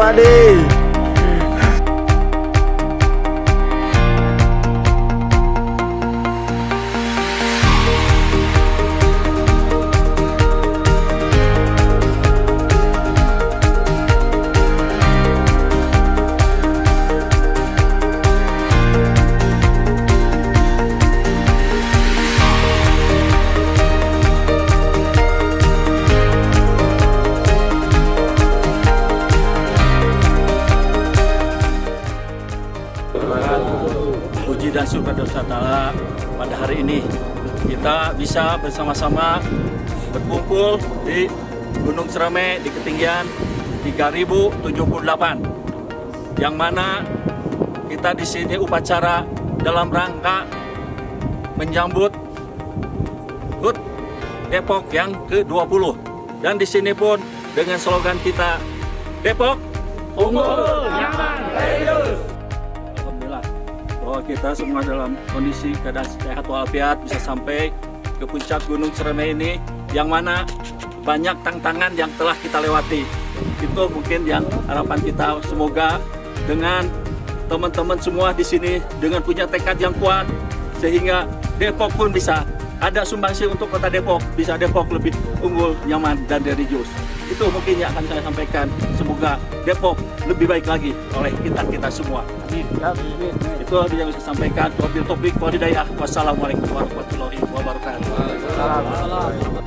Adi. Puji dan syukur kepada Allah, pada hari ini kita bisa bersama-sama berkumpul di Gunung Ciremai di ketinggian 3078, yang mana kita di sini upacara dalam rangka menyambut HUT Depok yang ke-20, dan di sini pun dengan slogan kita Depok unggul, nyaman, religius. Alhamdulillah bahwa kita semua dalam kondisi keadaan sehat walafiat bisa sampai ke puncak Gunung Ciremai ini, yang mana banyak tantangan yang telah kita lewati. Itu mungkin yang harapan kita, semoga dengan teman-teman semua di sini dengan punya tekad yang kuat, sehingga Depok pun bisa ada sumbangsi untuk kota Depok, bisa Depok lebih unggul, nyaman, dan religius. Itu mungkin yang akan saya sampaikan. Semoga Depok lebih baik lagi oleh kita semua. Amin. Itu yang saya sampaikan. Wabillahi taufiq wal hidayah. Wassalamualaikum warahmatullahi wabarakatuh.